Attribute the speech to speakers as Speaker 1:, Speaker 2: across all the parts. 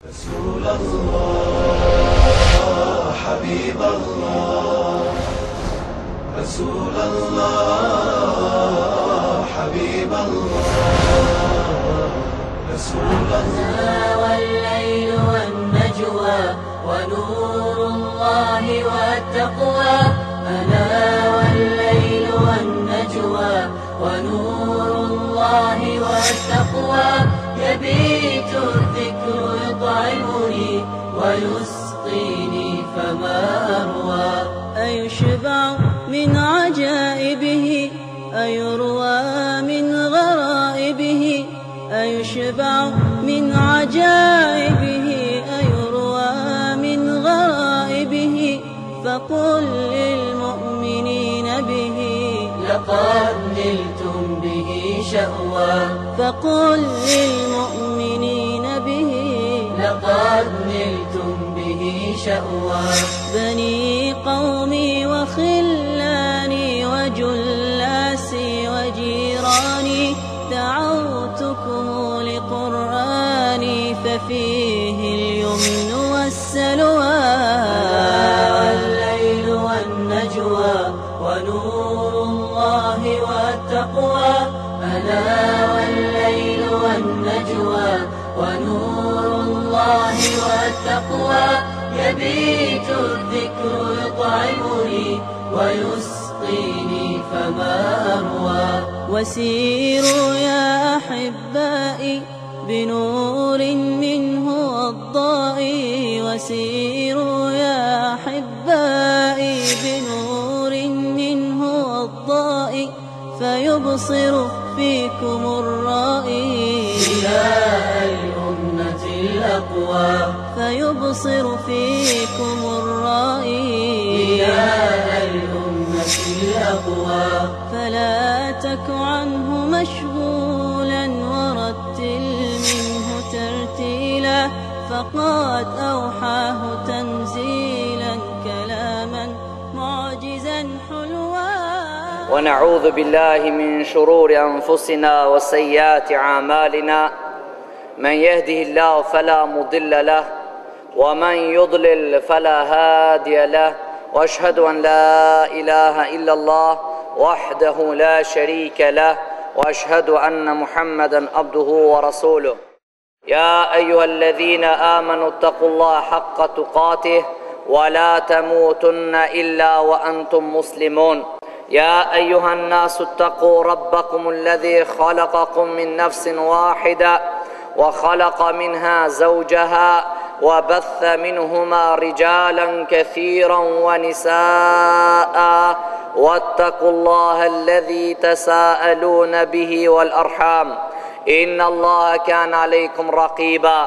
Speaker 1: رسول الله حبيب الله، رسول الله حبيب الله، رسول الله.
Speaker 2: والليل والنجوى ونور الله والتقوى، أنا والليل والنجوى ونور الله والتقوى، يبيت الذكر يطعمني ويسقيني فما أروى. أيشبع من عجائبه، أيروى من غرائبه، أيشبع من عجائبه، أيروى من غرائبه. فقل للمؤمنين به لقد نلتم به شأوى، فقل للمؤمنين به لقد نلتم به شأوى. بني قومي وخلاني وجلاسي وجيراني، دعوتكم لقرآني ففيه اليمن والسلوى. والليل والنجوى ونور الله والتقوى، أنا والليل والنجوى ونور الله والتقوى، يبيت الذكر يطعمني ويسقيني فما أروى. وسيروا يا أحبائي بنور منه الضائي، وسيروا يا أحبائي بنور منه الضائي، فيبصر فيكم الرائي ضياء الأمة الأقوى، فيبصر فيكم الرائي ضياء الأمة الأقوى. فلا تك عنه مشغولا ورتل منه ترتيلا، فقد أوحاه تنزيلا كلاما معجزا حلوا.
Speaker 3: ونعوذ بالله من شرور أنفسنا وسيئات أعمالنا، من يهده الله فلا مضل له ومن يضلل فلا هادي له، وأشهد أن لا إله إلا الله وحده لا شريك له، وأشهد أن محمدا عبده ورسوله. يا أيها الذين آمنوا اتقوا الله حق تقاته ولا تموتن إلا وأنتم مسلمون. يا أيها الناس اتقوا ربكم الذي خلقكم من نفس واحدة وخلق منها زوجها وبث منهما رجالا كثيرا ونساء، واتقوا الله الذي تساءلون به والأرحام، إن الله كان عليكم رقيبا.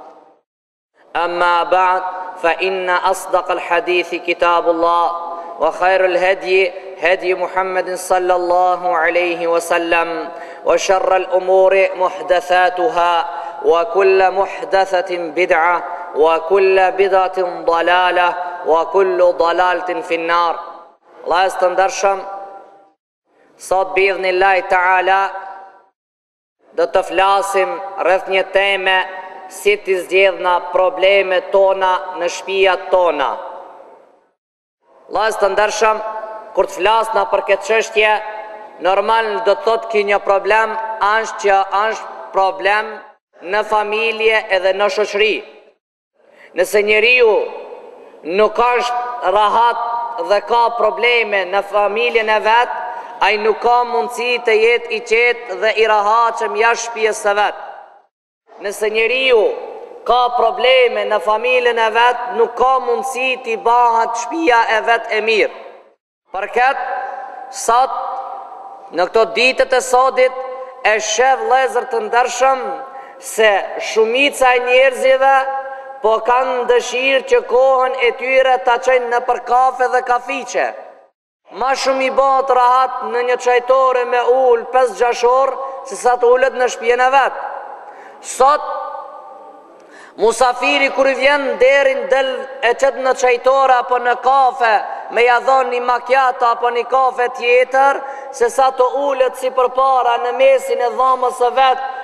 Speaker 3: أما بعد، فإن أصدق الحديث كتاب الله، وخير الهدي هدي محمد صلى الله عليه وسلم، وشر الأمور محدثاتها، وكل محدثة بدعة، وكل بدعة ضلالة، وكل ضلالة في النار. الله يستندرشم sot بإذن الله تعالى do të flasim rreth një teme, si të zgjedhna problemet tona në shtëpiat tona. Vllazë të ndershëm, kur të flasna për këtë çështje, normal do të thotë që një problem është problem në familje edhe në shoqëri. Nëse njeriu nuk është rahat dhe ka probleme në familjen e vet, ai nuk ka mundësi të jetë i qetë dhe i rahatshëm jashtë shtëpisë së vet. Nëse njeriu ka probleme në familjen e vet, nuk ka mundësi t'i bëhet shtëpia e vet e mirë. Për këtë, sot, në këto ditët e sotit, e sheh vëllezër të ndershëm se shumica e njerëzve po kanë dëshirë që kohën e tyre ta çojnë në për kafe dhe kafiqe. Ma shumë i bëhet rahat në një çajtore me ul 5-6 orë se sa të ulet në shtëpinë e vet. Sot musafiri kur i vjen derin del e qet në çajtore apo në kafe me ja dhon një macchiato apo një kafe tjetër, se sa të ulet si përpara në mesin e dhomës së vet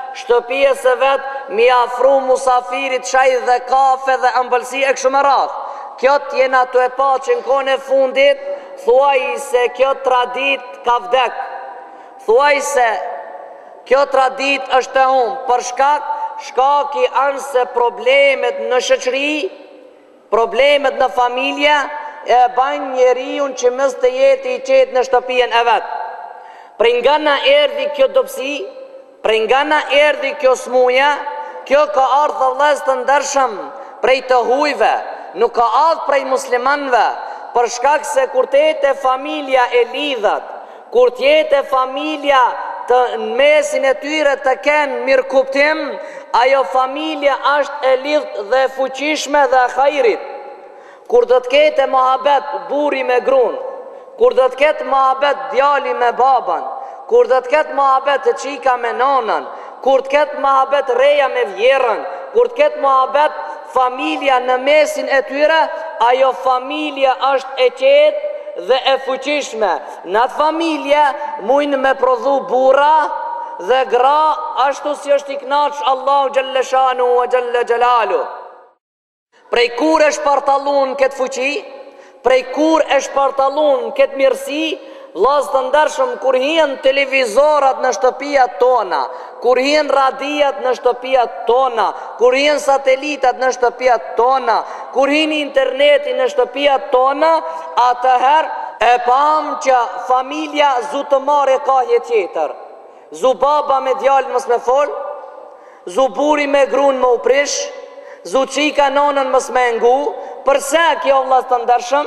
Speaker 3: shtëpijës së vetë mi afru musafirit shaj dhe kafe dhe ëmbëlsi e kështu me radhë. Kjo t'jena të e pa që në kone fundit, thuaj se kjo tradit ka vdek. Thuaj se kjo tradit është e humbë, për shkaki anë se problemet në shoqëri, problemet në familje, e bajnë njeriun që mës të jetë i qetë në shtëpijen e vetë. Prej nga na erdi kjo dopsi, prej nga na erdi kjo smuja, kjo ka ardhë vëllez të ndershëm prej të hujve, nuk ka ardhë prej muslimanve, për shkak se kur të jetë familja e lidhat, kur të jetë familja të në mesin e tyre të kenë mirë kuptim, ajo familja është e lidhë dhe fuqishme dhe hajrit. Kur do të ketë mohabet buri me grun, kur do të ketë mohabet djali me baban, kur do të ketë mohabet të qika me nonën, kur të ketë mohabet reja me vjerën, kur të ketë mohabet familja në mesin e tyre, ajo familja është e qetë dhe e fuqishme. Në atë familje mujnë me prodhu bura dhe gra, ashtu si është i knaqë Allahu Gjelle Shanu wa Gjelle Gjelalu. Prej kur e shpartalun këtë fuqi, prej kur e shpartalun këtë mirësi, vllazë të ndershëm, kur hien televizorat në shtëpijat tona, kur hien radijat në shtëpijat tona, kur hien satelitat në shtëpijat tona, kur hien interneti në shtëpijat tona, atëherë e pam që familja zu të marrë kahje tjetër. Zu baba me djalin mos me fol, zu buri me grun më u prish, zu qika nonën mos me ngu. Përse kjo vllazë të ndershëm?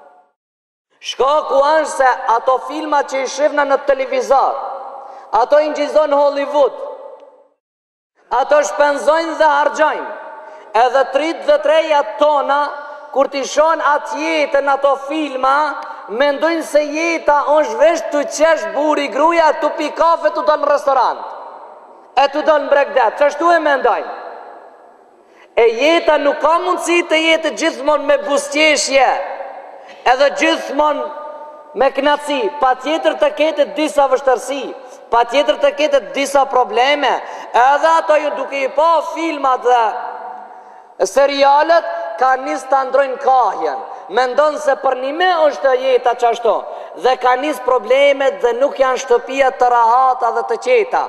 Speaker 3: Shkaku është se ato filma që i shifna në televizor, ato i ngjizon Hollywood, ato shpenzojnë dhe hargjojnë, edhe trit dhe treja tona, kur t'i shon atë jetën ato filma, mendojnë se jeta është vesh të qesh buri gruja, të pi kafe, të dalë në restorant, e të dalë në bregdet, qështu e mendojnë. E jeta nuk ka mundësi të jetë gjithmon me bustjeshje, edhe gjithmon me knaci, pa tjetër të ketë disa vështërsi, pa tjetër të ketë disa probleme, edhe ato ju duke i pa filmat dhe serialet, ka nis të ndrojnë kahjen, mendon se për nime është jeta qashto, dhe ka nis problemet dhe nuk janë shtëpia të rahata dhe të qeta.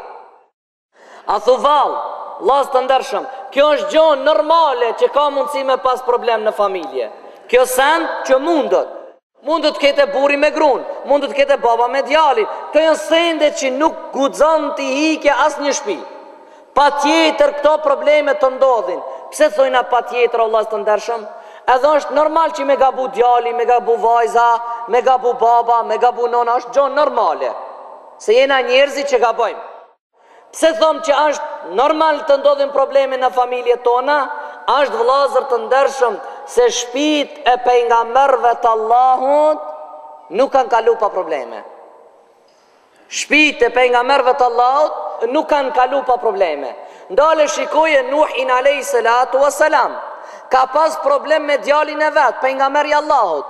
Speaker 3: A thu val, vllazë të ndershëm, kjo është gjonë normale që ka mundësi me pas problem në familje. Kjo send që mundët kete buri me grun, mundët kete baba me djalin. Këto janë sende që nuk guxon t'i hike as një shtëpi. Pa tjetër këto probleme të ndodhin. Pse thojna pa tjetër, o vllazë të ndershëm? Edhe është normal që me gabu djali, me gabu vajza, me gabu baba, me gabu nona, është gjonë normale. Se jena njerëzi që gabojmë. Pse thom që është normal të ndodhin probleme në familje tona? Është vllazër të ndershëm se shtëpit e pejgamberëve të Allahut nuk kanë kalu pa probleme. Shtëpit e pejgamberëve të Allahut nuk kanë kalu pa probleme. Ndale shikoje Nuhin alayhi salatu wassalam, ka pas problem me djalin e vet, pejgamberi i Allahut.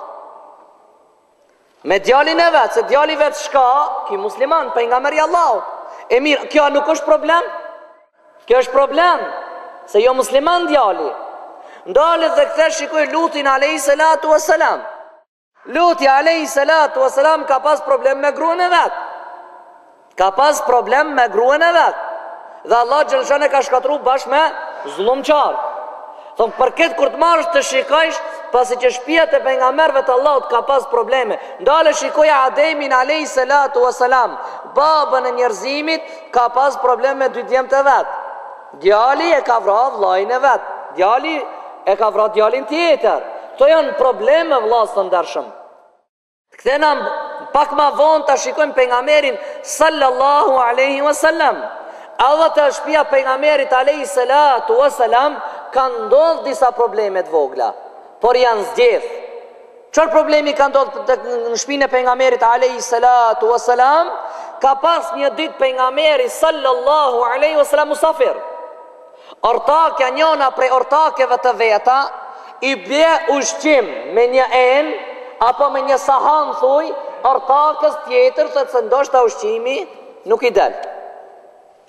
Speaker 3: Me djalin e vet, se djali vet shka, ki musliman, pejgamberi i Allahut. E mirë, kjo nuk është problem? Kjo është problem, se jo musliman djali. Ndale dhe këtër shikoj Lutin alayhi salatu wassalam. Luti alayhi salatu wassalam ka pas problem me gruan e vet. Ka pas problem me gruan e vet. Dhe Allah Gjelshane ka shkatru bashkë me zullumqar. Thonë, për këtë kur të marrësh të shikojsh, pasi që shtëpiat e pejgamberëve të Allahut ka pas probleme. Ndale shikoja Ademin alayhi salatu wassalam, babën e njerëzimit, ka pas probleme me dy djemtë e vet. Djali e ka vrarë vllajin e vet. Djali e ka vrarë djalin tjetër. Këto janë probleme, vllazë të ndershëm. Kthena pak ma vonë ta shikojmë pejgamberin sallallahu alaihi wasallam. Edhe të shtëpia pejgamberit alayhi salatu wassalam kanë ndodhur disa probleme të vogla, por janë zgjedh. Çfarë problemi ka ndodhur në shtëpinë e pejgamberit alayhi salatu wassalam? Ka pas një ditë pejgamberi sallallahu alaihi wasallam musafir. Ortakja njëna prej ortakeve të veta i bje ushqim me një en apo me një sahan thuj, ortakës tjetër thot se ndoshta ushqimi nuk i del.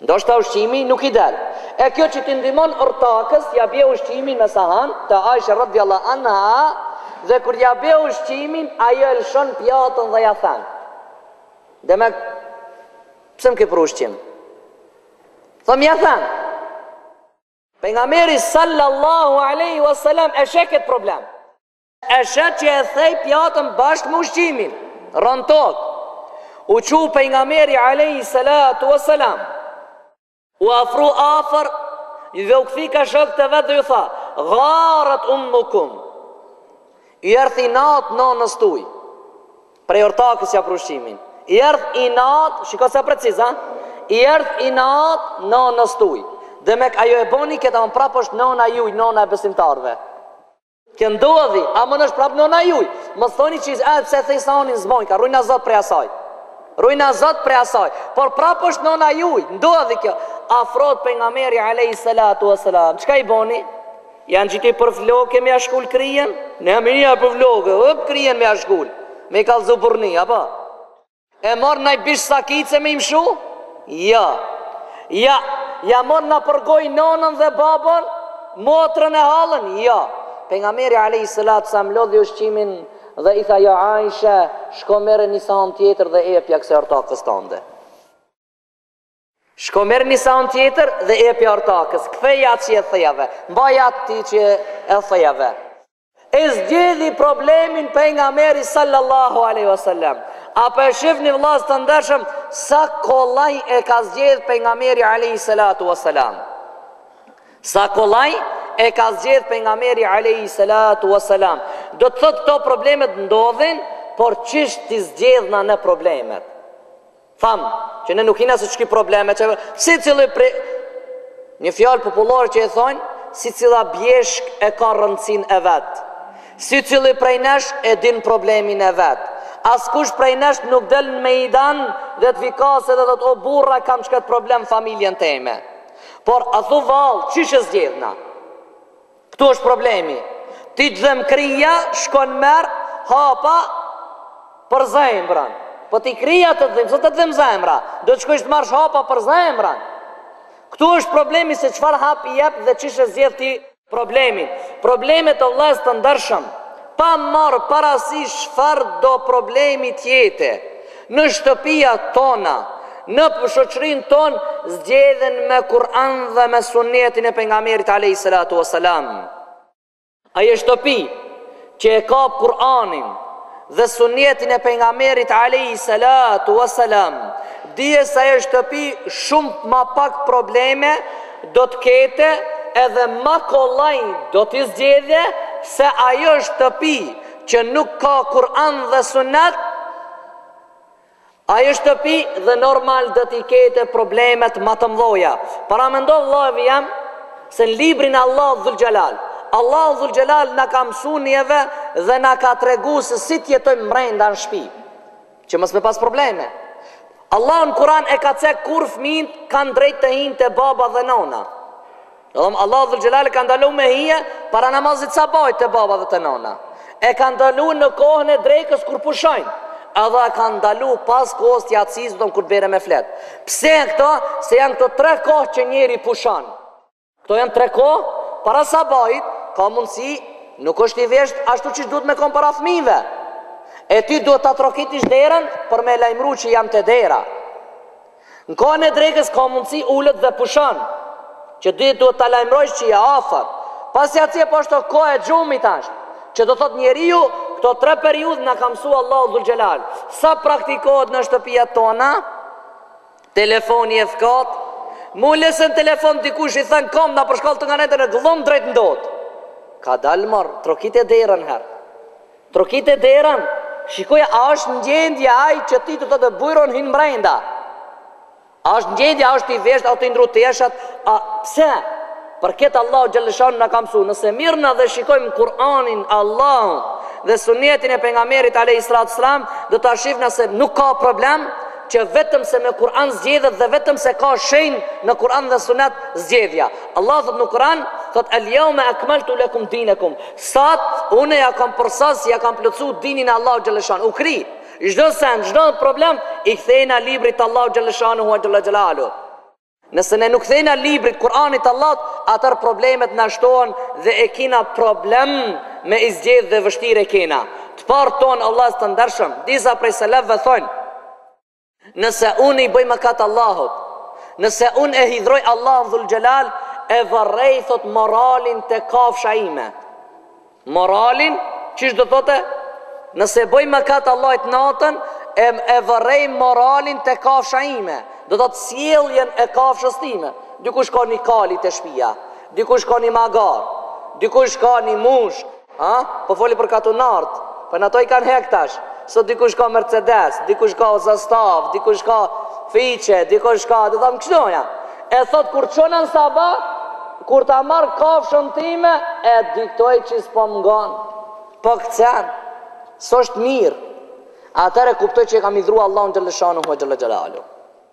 Speaker 3: Ndoshta ushqimi nuk i del. E kjo që ti ndihmon ortakës, ja bje ushqimin me sahan të Aisha radhiyallahu anha, dhe kur ja bje ushqimin, ajo e lëshon pjatën dhe ja than. Demek, pse më ke për ushqim? Thëm ja than. Pejgamberi sallallahu alaihi wasallam e sheket problem. E shet që e thej pjatën bashkë me ushqimin, rën tokë. U qu pejgamberi alaihi salatu wasalam, u afru afër dhe u këthi ka shok të vetë dhe ju tha, gharat ummukum, i erth i natë nonës tuj, prej ortakës ja për ushqimin, i erth i natë, shiko se preciz, i erth i natë nonës tuj, dhe mek ajo e boni këta më prap është nona juj, nona e besimtarve. Këndodhi, a më nështë prap nona juj, më thoni që pse thejsanin zbojnë, ka rujna zot prej asaj. Rujna zot prej asaj, por prap është nona juj, ndodhi kjo. Afrot pejgamberi alayhi salatu wasalam, çka i boni? Janë gjiti për vlogë me ashkull krijen? Ne mirë për vlogë, krijen me ashkull, me kallzu burni, apo? E morë na i bish sakice me imshu? Ja morë na përgoj nonën dhe babën, motrën e hallën? Pejgamberi alayhi salatu wasalam lodhi ushqimin dhe i tha, ja Aisha, shko mere një sahën tjetër dhe epja këse ortakës tënde. Shko mere një sahën tjetër dhe epja ortakës, këtheja që e thejave, mbaja ti që e thejave. E zgjidhi problemin pejgamberi sallallahu alaihi wasallam. Apo e shifni vllaz të ndershëm, sa kollaj e ka zgjedh pejgamberi alaihi salatu wasalam. Sa kollaj e ka zgjedh pejgamberi alayhi salatu wasalam. Do të thotë këto problemet ndodhin, por çish ti zgjedhna në problemet. Tham, që ne nuk kena se ç'ki probleme, që secili një fjalë popullore që e thonë, secila bjeshk e ka rëndësinë e vet. Secili prej nesh e din problemin e vet. Askush prej nesh nuk del në mejdan dhe të vikase dhe të o burra kam çka problem familjen teme. Por a thu vallë, çish e zgjedhna? Këtu është problemi. Ti të dhem krija, shkon merë, hapa për zemrën. Po ti krija të dhem, së të dhem zemra, do të shkojsh të marrësh hapa për zemrën. Këtu është problemi se çfarë hap i jep dhe çish e zgjedh ti problemin. Problemet o vllaz të ndershëm, pa marrë parasysh çfarë do problemi tjetë, në shtëpia tona, në shoqërinë tonë, zgjedhen me Kur'an dhe me sunetin e pejgamberit alayhi salatu wasalam. Ajo shtëpi që e ka Kur'anin dhe sunetin e pejgamberit alayhi salatu wasalam, dije se ajo shtëpi shumë ma pak probleme do të kete edhe ma kollaj do t'i zgjedhje se ajo shtëpi që nuk ka Kur'an dhe sunet. Ajo shtëpi dhe normal do t'i kete problemet ma të mdoja. Para me ndodhë Allahevi jam se në librin Allah Dhul Gjelal, Allah Dhul Gjelal në ka mësu njeve dhe në ka tregu se si t'jetojmë mrenda në shpi, që mës me pas probleme. Allah në Kur'an e ka cek kur fëmin kanë drejt të hinë të baba dhe nona. Allah Dhul Gjelal e ka ndalu me hije para namazit sabajt të baba dhe të nona. E ka ndalu në kohën e drejkës kur pushojnë. Edhe ka ndalu pas kohës të jatësisë do në kur bere me flet. Pse janë këto? Se janë këto 3 kohë që njeri pushan. Këto janë 3 kohë, para sabajt, ka mundësi, nuk është i vesht ashtu që duhet me kom para fëmijëve. E ty duhet të trokitish derën për me lajmëru që jam të dera. Në kohën e drekës ka mundësi ullët dhe pushan, që duhet të lajmërojsh që ja afër. Pas jatësie po është të kohë e gjumit ashtë, që do thot njeriu, këto 3 periudhë në ka mësua Allahu Dhul Gjelal. Sa praktikohet në shtëpia tona? Telefoni e thkat, mu lesën telefon dikush i thënë kom në përshkall të nga nete në gëllon drejt ndot. Ka dalë marë, trokit e derën herë. Trokit e derën, shikoja, a është në gjendje aj që ti të të bujron hinë mrejnda? A është në gjendje, a është i vesht, a të indru të jeshat? A pse? Për këtë Allah Gjellëshan në kam su. Nëse mirëna dhe shikojmë Kur'anin, Allah dhe sunetin e pejgamberit alayhi salatu wasalam, do ta shihna se nuk ka problem që vetëm se me Kur'an zgjedhet dhe vetëm se ka shenjë në Kur'an dhe sunet zgjedhja. Allah thot në Kur'an, thot al-yawma akmaltu lakum dinakum. Sot unë ja kam përsas, ja kam plotsu dinin e Allah Gjellëshan. U kri, çdo sen, çdo problem i kthejna librit Allah Gjellëshanu wa Gjella Gjelalu. Nëse ne nuk thejna librit, Kur'anit Allahut, atër problemet në shtohen dhe e kina problem me izgjedh dhe vështire kena. Të parë tonë, Allah së të ndërshëm, disa prej selefëve thonë, nëse unë i bëj mëkat Allahut, nëse unë e hidhroj Allahun Dhul Gjelal, e vërrej, thot, moralin të kafsha ime. Moralin, çish do thote? Nëse bëj mëkat Allahut natën, e vërrej moralin të kafsha ime. Do të sjelljen e kafshës time. Dikush ka një kali të shtëpia, dikush ka një magar, dikush ka një mushk, po foli për katunart, për në to i kanë hektash. Sot dikush ka Mercedes, dikush ka Zastav, dikush ka Fiqe, dikush ka, do thamë kështoja. E thot kur çonën sabah, kur ta marr kafshën time, e diktoj që s'po m'ngon. Po këcen, s'është mirë. Atëre kuptoj që e kam idhru Allahun xhaleshanu hu xhalalalu.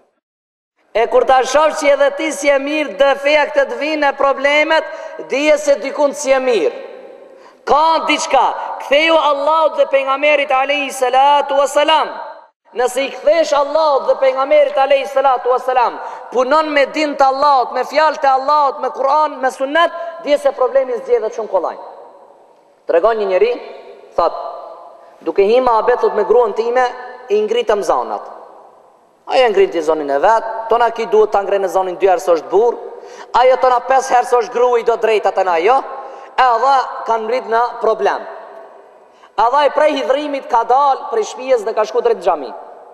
Speaker 3: E kur ta shoh që edhe ti si e mirë, defekt të vinë problemet, dije se dikun si e mirë. Ka diçka, ktheju Allahut dhe pejgamberit alayhi salatu wasalam. Nëse i kthesh Allahut dhe pejgamberit alayhi salatu wasalam, punon me din të Allahut, me fjalët e Allahut, me Kur'an, me Sunet, dije se problemi zgjedhet shumë kollaj. Tregon një njeri, thot, duke hima abetot me gruan time, i ngritëm zanat. Aja ngrinë të zonin e vetë, tona ki duhet të ngrinë në zonin 2 herë së është burë, aja tona 5 herë së është gru i do drejta të na jo, edhe kanë ngritë në problem. Edhe i prej hidhrimit ka dalë prej shpijes dhe ka shku drejt xhami.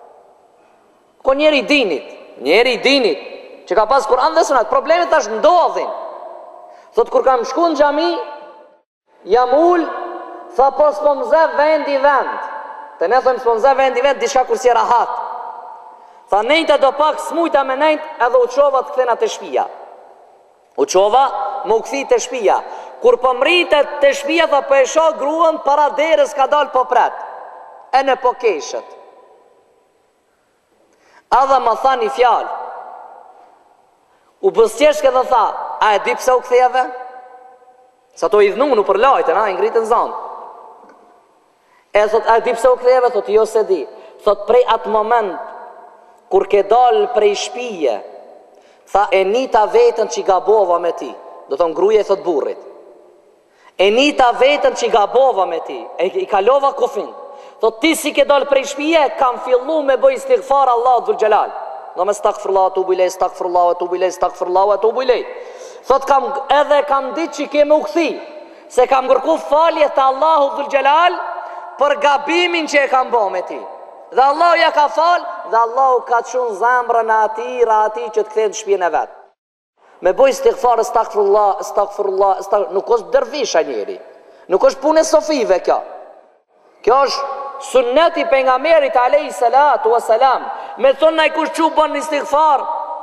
Speaker 3: Ko njeri i dinit, që ka pas Kur'an dhe Sunet, problemet është ndodhin. Thot kur kam shku në xhami, jam ullë, tha po s'po mze vendi vend. Të ne thëmë s'po mze vendi vend, dishka kur si rahat. Tha nejta do pak smujta me nejt, edhe u qova të këthena të shpia. U qova më u këthi të shpia. Kur po mritet të shpia, tha po e shoh gruan para derës ka dal po pret. E në po keshët. Adha më tha një fjalë. U bëstjeshke dhe tha, a e di pse u këtheve? Sa to i dhnu, në për lajten, i ngritën zanë. E thot, a e di pse u këtheve? Thot, jo se di. Thot, prej atë moment, kur ke dalë prej shpije, tha e nita vetën që i gabova me ti. Do thonë gruja i thot burrit. E nita vetën që i gabova me ti, i kalova kufin. Thot ti si ke dalë prej shpije, kam fillu me bëj istighfar Allah dhul gjelal. Do me stakfirullah, atubu ilej, stakfirullah, atubu ilej, stakfirullah, atubu ilej. Thot kam dit që i ke më u këthi, se kam ngërku falje të Allahu dhul gjelal për gabimin që e kam bo me ti. Dhe Allahu ja ka falë, dhe Allahu ka qunë zemrën ati që të këthejnë të shpjene vetë. Me boj istighfar, stakfirullah, nuk është dërvisha njeri. Nuk është punë e sofive kjo. Kjo është sunneti pejgamberit alayhi salatu wasalam. Me thonë na i kush që bën istighfar,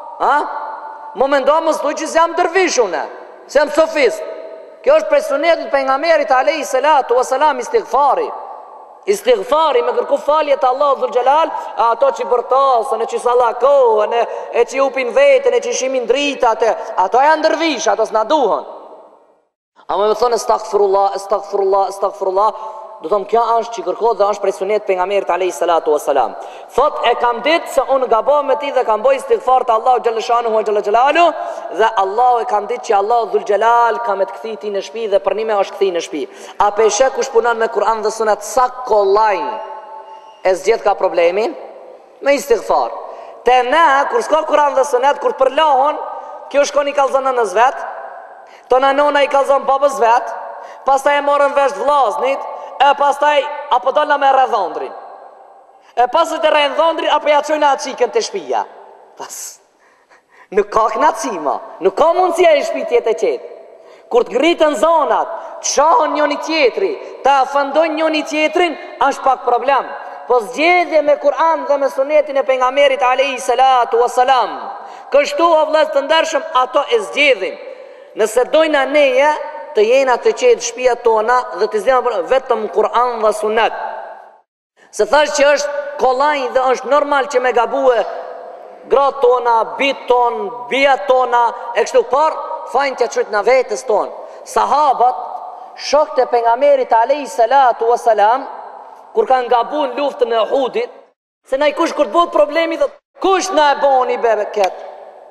Speaker 3: më mendo mos thuj që jam dërvish unë, se jam sofist. Kjo është prej sunetit pejgamberit alayhi salatu wasalam istighfari. Istighfari me kërku falje të Allah dhul gjelal, ato që bërtasën, e që salakohën, e që upin vetën, e që shimin dritat, ato janë dërvish, ato s'na duhën. A me thonë stakfirullah, do thëmë kjo është që kërkohet dhe është prej sunet pejgamberit alayhi salatu wasalam. Thot e kam ditë se unë gaboj me ti dhe kam boj istighfar të Allahu xhaleshanu hu xhalalalu, dhe Allahu e kam ditë që Allahu dhul gjelal ka me të kthi ti në shtëpi dhe për një me është kthi në shtëpi. A peshe kush punon me Kur'an dhe Sunet sa kollajn e zgjedh ka problemin me istighfar. Te ne kur s'ka Kur'an dhe Sunet, kur përlohon, kjo shkon i kallzon nënës vet, tona nona i kallzon babës vet, pastaj e morën vesh vllaznit, e pastaj apo dalna me rrethondrin. E pastaj të rrethondrin apo ja çojna çikën te shtëpia. Pas. Nuk ka knacima, nuk ka mundësia e shtëpi tjetë e qetë. Kur të ngritën zonat, të shohën njëri tjetri, të afëndojnë njëri tjetrin, është pak problem. Po zgjedhje me Kur'an dhe me sunetin e pejgamberit alayhi salatu wasalam. Kështu o vëllezër të ndershëm, ato e zgjedhin. Nëse dojna neje të jena të qetë shpia tona dhe të zgjena vetëm Kur'an dhe Sunet. Se thash që është kollaj dhe është normal që me gabue gratë tona, bitë tonë, bijat tona, e kështu par, fajnë të qëtë në vetës tonë. Sahabat, shokët e pejgamberit alayhi salatu wasalam, kur kanë gabu në luftën e Uhudit, se na i kush kur të bëhet problemi dhe kush na e boni bebe ketë?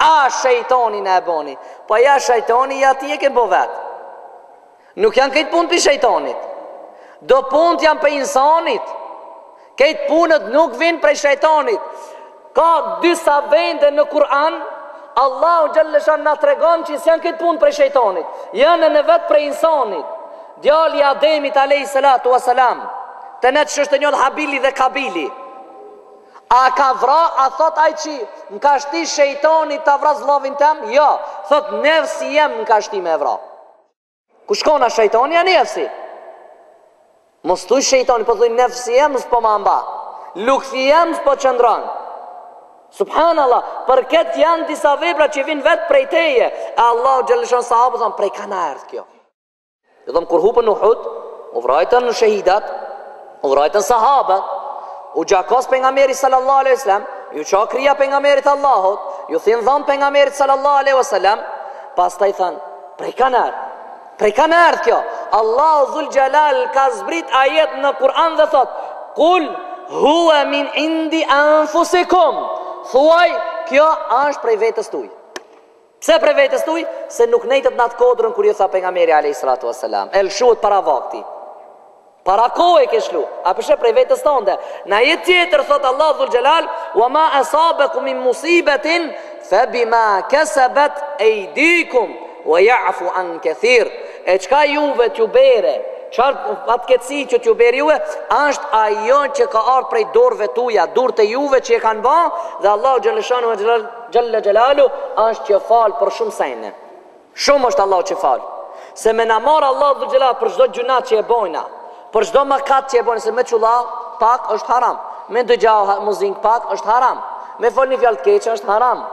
Speaker 3: A shejtoni në e boni. Po ja shejtoni, ja ti e ke bo vetë. Nuk janë këtë punë për shejtonit. Do punët janë për insanit. Këtë punët nuk vinë për shejtonit. Ka disa vende në Kur'an, Allahu Gjallëshan nga tregon që janë këtë punë për shejtonit. Janë në vetë për insanit. Djali Ademit a.s. Të ne të shështë njën Habili dhe Kabili. A ka vra, a thot aj që në ka shti shejtoni të vra zlovin tem? Jo, thot nefsi jem në ka shti me vra. Ku shkona shejtoni a nefsi? Mos tuj shejtoni, po thuj nefsi jem s'po ma mba. Lukthi jem s'po qëndron. Subhanallah, për këtë janë disa vepra që vinë vetë prej teje. E Allah Gjellëshon sahabë thonë, prej ka në erdhë kjo. Dhe dhëmë kur hupën në Uhud, u vrajtën në shahidat, u vrajtën sahabët, u gjakos për nga meri sallallahu alaihi wasallam, ju qa kria për nga merit Allahot, ju thinë dhëmë për nga merit sallallahu alaihi wasallam, pas ta i thënë, prej ka në erdhë kjo. Allahu Dhul Gjalal ka zbrit ajet në Kur'an dhe thot, kul huwa min indi anfusikum, thuaj, kjo është prej vetës tuj. Pse prej vetës tuj? Se nuk nejtët në atë kodrën kër ju tha për nga meri a.s. El shuhet para vakti. Para kohë e ke shlu. A përshë prej vetës tënde. Në jetë tjetër, thot Allah Dhul Gjalal, wa ma asabekum min musibetin, fe bima kesebet e idikum, wa ja'fu an këthir. E qka juve t'ju bere, qartë atë këtësi që t'ju bere juve, është ajo që ka ardhë prej dorëve tuja, durë të juve që e kanë ba, dhe Allah Gjallëshanu Gjallë Gjallalu është që falë për shumë sejne. Shumë është Allah që falë. Se me në marë Allah Dhul Gjalal për çdo gjunat që e bojna, për çdo mëkat që e bojnë, se me qula pak është haram, me dëgjau muzikë pak është haram, me fol një fjallë të keqë është haram,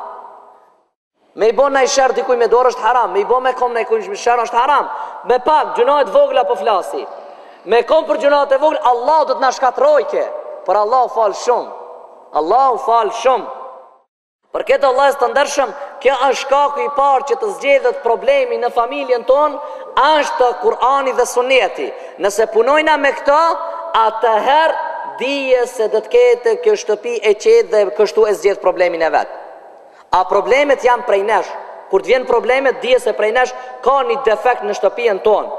Speaker 3: me i bon në i shërë dikuj me dorë është haram, me i bon me kom në i kuj me shërë është haram, me pak gjunat vogla po flasi, me kom për gjunat e vogla, Allah do të në shkatrojke, për Allah u falë shumë, Allah u falë shumë. Për këtë Allah së të ndërshëm, kjo është shkaku i parë që të zgjedhet problemi në familjen tonë, është Kur'ani dhe Sunneti. Nëse punojna me këto, atëherë dije se do të ketë kjo shtëpi e qetë dhe kështu e zgjedh problemin e vetë. A problemet janë prej nesh. Kur të vjen problemet, dije se prej nesh ka një defekt në shtëpien tonë.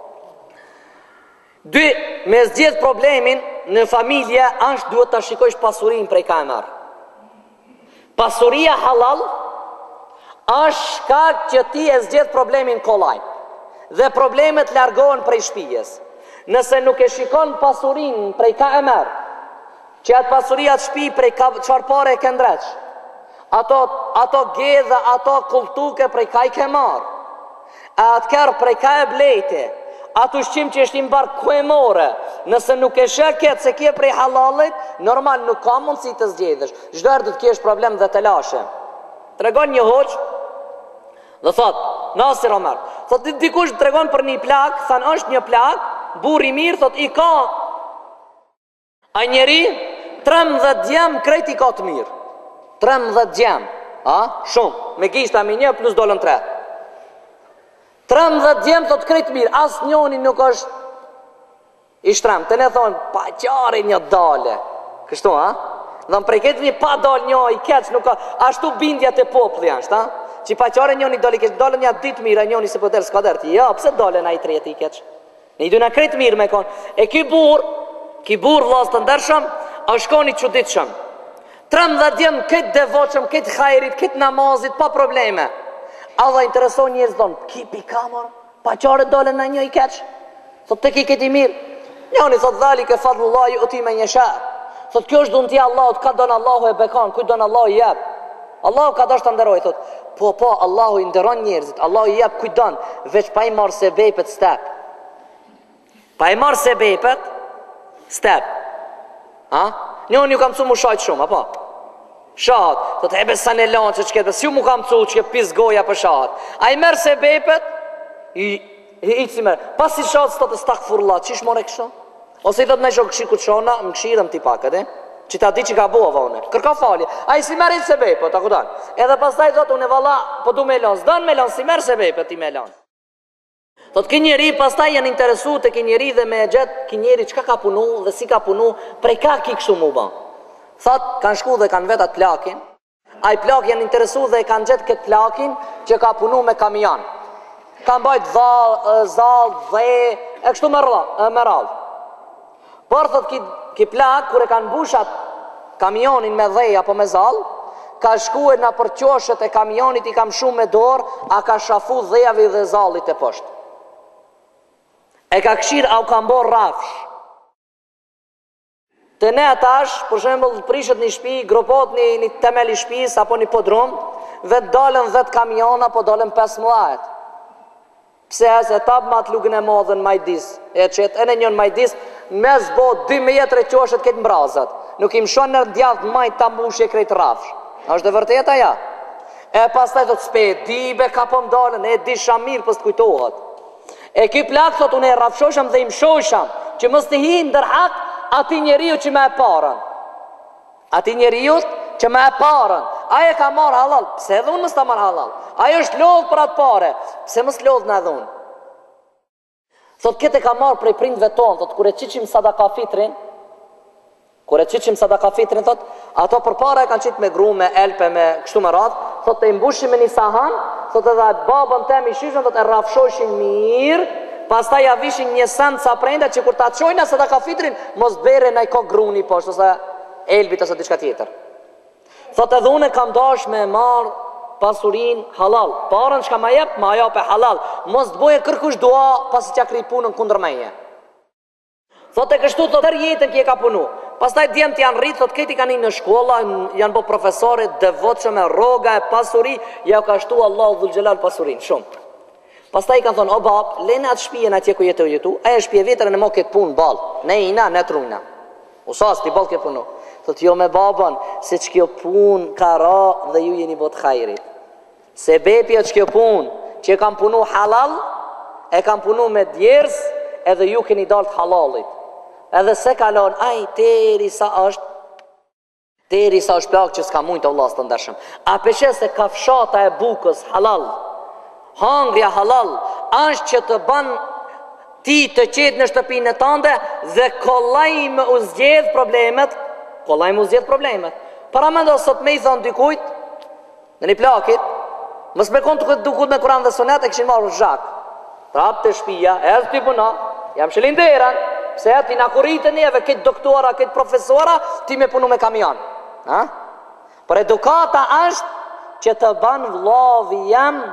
Speaker 3: 2. Me zgjedh problemin në familje, është duhet të shikojsh pasurin prej ka e marë. Pasuria halal është shkak që ti e zgjedh problemin kollaj dhe problemet largohen prej shtëpies. Nëse nuk e shikon pasurin prej ka e merë, që atë pasuria të shtëpi prej ka çfarë pare e ke ndreq, ato gedhe, ato kultuke prej ka i ke marë, atëkerë prej ka e blejte, atë ushqim që është i mbarë ku e more, nëse nuk e sheket se kje prej halalit, normal nuk ka mundësi të zgjedhësh. Çdo herë do të kesh problem dhe të lashe. Tregon një hoq, dhe thot, Nasir Omer, thot dikush tregon për një plak, than është një plak, burri mirë, thot i ka a njeri 13 djem krejt i ka të mirë. 13 djem, shumë, me kishta mi një plus dollën 3. 13 djemë të krejtë mirë, asë njoni nuk është i shtremë. Të ne thonë, pa qari një dale. Kështu, Dhe prej këtë një pa dal një i keq, nuk ka, ashtu bindja të populli është, që pa qari njoni dali keq, dale një ditë mirë, njoni se për s'ka dërti. Ja, pëse dale në i treti i keq? Ne i du në krejtë mirë me konë. E ki bur vlasë të ndërshëm, është koni quditëshëm. 13 djemë këtë devoqëm, këtë hajrit, këtë namazit, pa probleme. Allah intereson njerëz donë, ki pikamor, pa qare dole në një i keq. Thot të ki këti mirë. Njoni thot dhali ke fadlullahi u ti me një shërë. Thot kjo është dhuntia Allahut, ka donë Allahu e bekan, kuj donë Allahu i jep. Allahu ka doshtë të ndëroj, thot, po, Allahu i ndëron njerëzit, Allahu i jep kuj donë, veç pa i marë se bejpet step. Pa i marë se bejpet step. Njoni ju kam cu mu shajt shumë, apo? Shahat, thot hebe sa në lanë që qëket, si ju mu kam cu që pis goja për shahat. A i merë se bejpet, i si merë, pas si shahat së të stakë furlat, qish more kështu? Ose i thot me shok këshir këtë shona, më këshirëm ti paket, që ta di që ka bua vone, kërka falje, a i si merë i se bejpet, ta kudan. Edhe pas ta i thot, unë e vala, po du me lanë, zdanë me lanë, si merë se bejpet ti me lanë. Thot kë njeri, pas ta janë interesu të kë njeri dhe me gjetë kë njeri qka ka punu dhe si ka punu, prej ka ki kështu mu ba. Thot, kanë shku dhe kanë vetat plakin, Ai plak janë interesu dhe e kanë gjetë këtë plakin që ka punu me kamion. Kanë bajt zall, dhe, e kështu me radhë. Por thot ki plak, kër e kanë bushat kamionin me dhej apo me zall, ka shkuar në përqoshet e kamionit, i kam shumë me dorë, a ka shafu dhejave dhe zallit e poshtë. E ka këshirë, a u kam bo rafsh. Të ne atash, për shembull, prishet një shtëpi, gropot një temel i shtëpis apo një podrum, vetë dalën 10 kamiona, po dalën 15. Pse se tap ma të lugën e modhen Majdis, e qëtë e në njën Majdis, mes bo 2 metre qoshet këtë mbrazat. Nuk im shonë në djath majt të mbushje krejt rafsh. Ashtë dhe vërteta ja. E pas taj thot s'pe dibe ka po mdalën, e di shamir pës të kujtohet. E ki plak thot unë e rafshosham dhe im shosham, që mës të hi ndër hak ati njeriu që me e parën. Ati njeriu që me e parën. Aje ka marë halal, pse edhe unë mës të marë halal. Ajo është lodhë për atë pare, pse mës lodhë në edhe unë. Thot kete ka marë prej prindve tonë, thot kure qiqim sadaka fitrin, thot, ato për para e kanë qitë me gru, me elpe, me kështu me radhë, thot të imbushim me një sahan, thot edhe babën tem i shishën, thot e rafshoshin mirë, pas ta ja vishin një send sa prenda që kur ta qojna sadaka fitrin, mos bere në i ko gruni poshtë, ose elbit ose diçka tjetër. Thot edhe une kam dash me marë pasurin halal, parën që ka ma jep e halal, mos të boje kërkush dua pasi që kri punën kundër meje. Thot e kështu thot tër jetën kje ka punu. Pastaj djemt janë rritë, thot këti kanë në shkolla, janë bo profesorit, devotshme, roga e pasuri, ja ka shtu Allah dhul gjelal pasurin, shumë. Pastaj kanë thonë, o bab, lene atë shpijen atje ku jetu, aje shpije vetër në mo këtë punë balë, ne ina, ne trujna. Usas, ti balë këtë punu. Thot jo me babën, se që kjo punë ka ra dhe ju jeni bot khajrit. Se bepja që kjo punë, që e kam punu halal, e kam punu me djerës, edhe ju keni dalë halalit. Edhe se kalon, teri sa është plak që s'ka mujtë Allah së të ndërshëm. A peshe se kafshata e bukës halal, hangria halal, është që të ban ti të qetë në shtëpinë e tande dhe kollaj me u zgjedh problemet. Para me ndo sot me i thonë dykujt, në një plakit, mës me konë të këtë dukut me Kuran dhe Sunet, e këshin marrë zhak. Trap të shpia, edhe t'i puna, jam shëlinderan, pse ti na kurite neve, këtë doktora, këtë profesora, ti me punu me kamion. Por edukata është që të ban vllavi jam,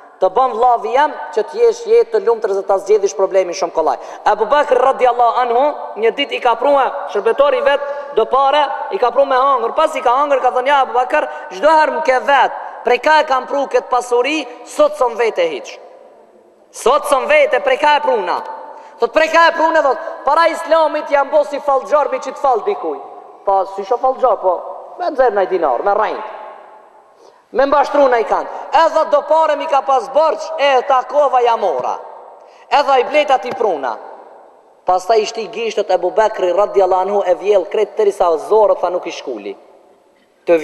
Speaker 3: që t'jesh jetë të lumtër dhe ta zgjedhish problemin shumë kollaj. Abu Bakr radiallahu anhu, një dit i ka prua, shërbetori vetë do pare, i ka pru me hangër, pas i ka hangër, ka thënë ja Abu Bakr, çdoher më ke vetë, prej ka e kam pru këtë pasuri, sot sëm vete hiq. Sot sëm vete, prej ka e pruna. Thot prej ka e prune, thot, para islamit jam bo si falgjar, mi që të falë dikuj. Pa, si shë falgjar, po, me nëzër në i dinar, me rajnë. Me mbashtru në i kanë. Edhe do pare mi ka pas borç, takova jamora. Edhe i bleta ti pruna. Pas ta ishti gishtët Ebu Bekri, radiallahu anhu, e vjellë kretë tëri sa zorët, tha nuk i shkulli. Të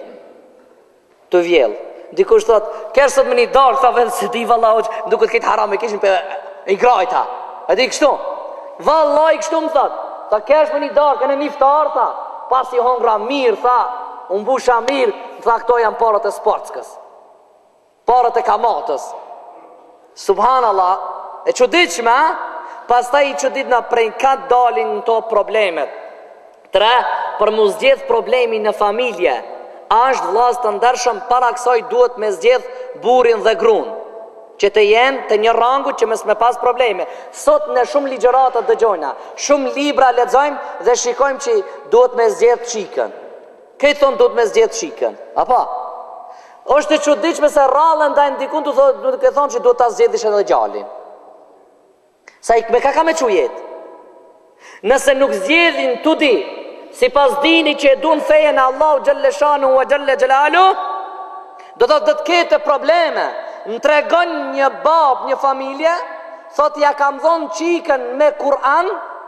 Speaker 3: vjellë. Dikush thot, kërësët me një darë, tha vëllë se di valla hoqë, duket këtë haram e kishin për i grajta. E di kështu, valla i kështu më thot, ta kërës me një darë, këne një ftarë, tha, pas i hongra mirë, tha, unë busha mirë, tha këto janë parët e sportskës, parët e kamatës. Subhanallah, e çuditshme, pas ta i çudit në prej ka dalin në to problemet. 3, për mu zgjedh problemi në familje, është vllaz të ndershëm, para kësaj duhet me zgjedh burrin dhe gruan, që të jenë të një rangu që mes me pas probleme. Sot në shumë ligjërata dëgjojna, shumë libra lexojmë dhe shikojmë që duhet me zgjedh çikën. Këtë thonë duhet me zgjedh çikën. Apo? Është e çuditshme se rrallën ndaj ndikun të thonë që duhet ta zgjedhish edhe gjalin. Sa i me ka me qujet. Nëse nuk zgjedhin tudi, si pas dini që e dun fejen e Allahu Gjelleshanu wa Gjelle Gjelalu, do të kete probleme. Në tregon një bab, një familje, thot ja kam dhonë qikën me Kur'an,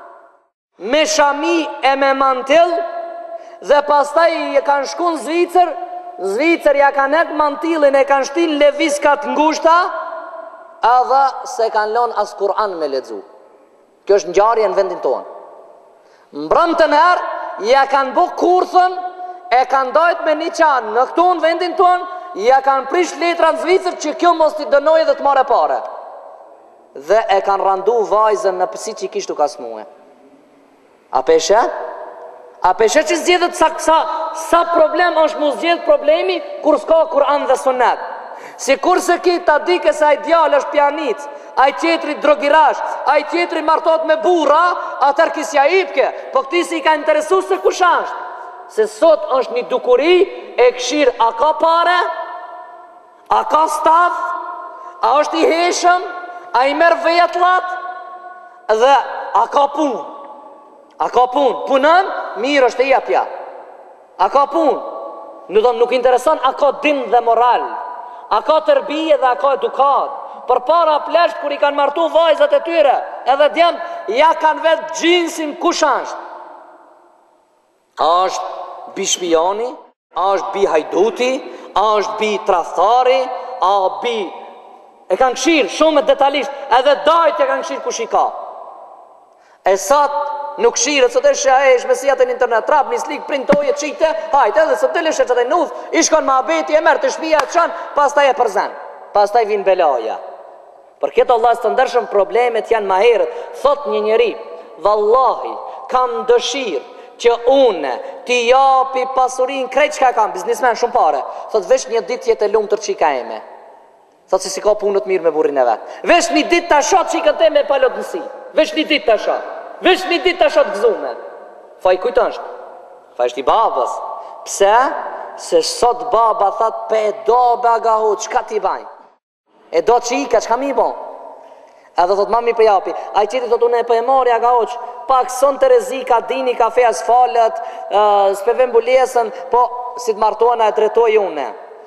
Speaker 3: me shami e me mantil, dhe pastaj e kanë shku në Zvicër ja kanë ek mantilin, e kanë shtin leviskat ngushta, edhe se kanë lon as Kur'an me lexu. Kjo është ngjarje në vendin tonë. Mbrëm të merë, ja kanë bu kurthën e kanë dojt me një qanë në këtu në vendin tonë, ja kanë prish letra në Zvicër që kjo mos t'i dënojë dhe t'mare pare. Dhe e kanë randu vajzën në pësi që i kishtu ka smue. A peshe? A peshe që zgjedhët sa problem është mu zgjedhë problemi kur s'ka Kur'an dhe Sunet. Si kur se ki ta dike se a i djallë është pianic, a i tjetri drogirash, a i tjetri martot me bura, atër kisja ipke, po këti si ka interesu se kush ashtë. Se sot është një dukuri e këshirë a ka pare, a ka staf, a është i heshëm, a i merë vejat lat, dhe a ka pun. A ka pun. Punën, mirë është e japja. A ka pun. Nuk intereson a ka din dhe moral. A ka tërbije dhe a ka edukat. Për para plesht kër i kanë martu vajzat e tyre, edhe djemë, ja kanë vetë gjinsin kush ashtë. A është bi shpioni, a është bi hajduti, a është bi trathari, a bi... E kanë këshirë shumë detalisht, edhe dajt e kanë këshirë kush i ka. E sot nuk shirët, sot e shahesh me sijat e në internet, trap, një slik, printoje, qite, hajt, edhe sot të lëshe që të nuth, ishkon ma abeti, e merë të shpia e qanë, pas taj e përzen, pas taj vinë belaja. Për këtë Allah së të ndërshëm problemet janë ma herët, thot një njëri, vallahi, kam dëshirë që une t'i japi pasurin, krejt që ka kam, biznismen shumë pare, thot vesh një dit jetë e lumë tër qika eme, thot si ka punët mirë me burin e vetë, vesh një dit të ashat qikën te me palot nësi, vesh një dit të ashat. Vesh një dit të ashtë gëzume. Fa i kujtë është? Fa ishtë i babës. Pse? Se sot baba thot pe do baga hu, qka ti bajnë? E do qika, qka mi bon? Edhe thot mami për japi. A i qiti thot une për e mori aga hoq, pak son të rezika, dini kafe asfalët, s'peve mbulesën, po si të martuana e dretoj une.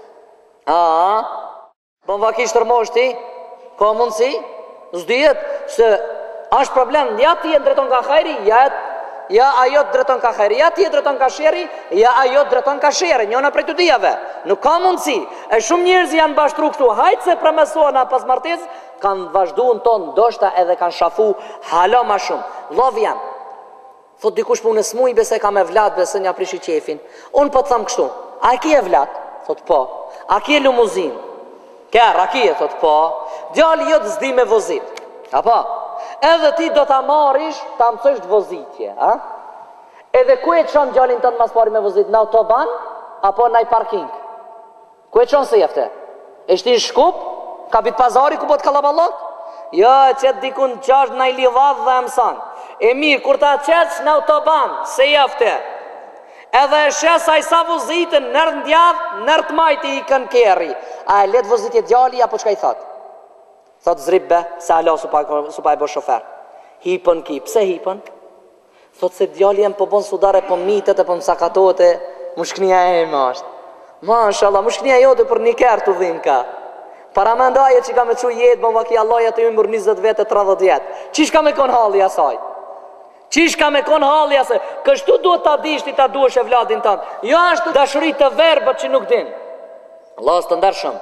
Speaker 3: Bon vakish tërmoshti, ka mundësi? Zdijet, se... Ashtë problem, ja ti e dreton ka khajri, ja ajo dreton ka khajri, ja ti e dreton ka sheri, ja ajo dreton ka sheri, njona prej të dijave. Nuk ka mundësi. E shumë njerëzi janë bashtru kështu, hajtë se premesuana pas martes, kanë vazhdu në tonë, ndoshta edhe kanë shafu hala ma shumë. Lov janë. Thot dikush punë në smuj, bese ka me vlat, bese një aprishi qefin. Unë po të thamë kështu, a ki e vlat? Thot po. A ki e lumuzin? Kër, a ki e? Thot po. Djali jo të zdi me vozit. Apo? Edhe ti do ta marish, ta mësësht vozitje, a? Edhe ku e qonë gjallin të në mas pari me vozit? Në autoban, apo në i parking? Ku e qonë se jefte? E shti në shkup? Ka bit pazari ku bot kalabalok? Jo, qëtë dikun qash në i livad dhe mësan. E mirë, kur ta qesh në autoban, se jefte? Edhe e shesa i sa vozitën, nërë ndjavë, nërë të majti i kën keri. A e letë vozitje djalli, apo qka i thotë? Thot zribbe, se Allah su pa e bo shofer. Hipën ki, pse hipën? Thot se djali jem po bon sudare, po mitet e po mësakatohet e mushknia e më është. Mashallah, mushknia jote për një kërë të dhimë ka. Para me ndaje që ka me që jetë, bo vaki Allah jetë ju mër 20 vete, 30 vjetë. Qish ka me konë halli asaj? Qish ka me konë halli asaj? Kështu duhet ta dishti, ta duesh e vladin tanë. Jo ashtu dashurit të verbët që nuk din. Allah së të ndërshëm.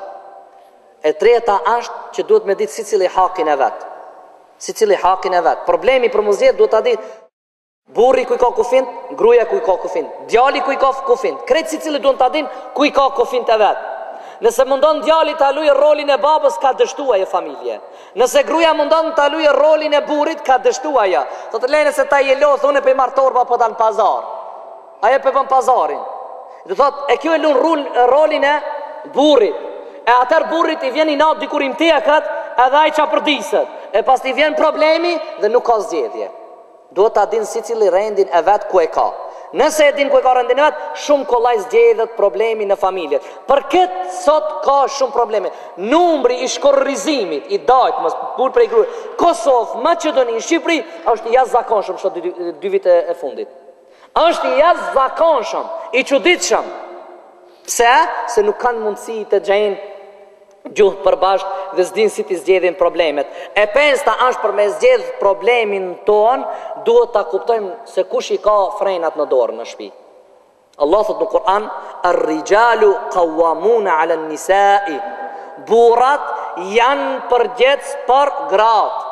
Speaker 3: E treta është që duhet me ditë si cili hakin e vetë. Si cili hakin e vetë. Problemi për muzjet duhet ta ditë burri ku i ka kufin, gruja ku i ka kufin, djali ku i ka kufin. Kretë si cili duhet ta dinë ku i ka kufin të vetë. Nëse mundon djali të aluje rolin e babës, ka dështua e familje. Nëse gruja mundon të aluje rolin e burit, ka dështua ja. Të të lejnë se ta i loth, unë e pe martorba po dalë pazar. Aje pe bën pazarin. Dhe thot, e kjo e lun rolin e burit. E atër burrit i vjen i natë dikur im tekat, edhe aj qa përdisët. E pas t'i vjen problemi dhe nuk ka zgjedhje. Duhet ta din si cili rendin e vetë ku e ka. Nëse e din ku e ka rendin e vetë, shumë kollaj zgjedhet problemi në familjet. Për këtë sot ka shumë probleme. Numri i shkorrizimit, i dajtë, mos burë prej gruje, Kosovë, Macedoni, Shqipëri, është i jashtëzakonshëm shto 2 vite e fundit. Është i jashtëzakonshëm, i çuditshëm. Pse? Se nuk kanë mundësi të gjejnë gjuhë përbashkë dhe s'din si t'i zgjedhin problemet. E pensta është për me zgjedh problemin ton, duhet ta kuptojmë se kush i ka frenat në dorë në shtëpi. Allah thot në Kur'an, ar-rijalu qawwamuna 'ala an-nisa'i. Burrat janë përgjegjës për gratë.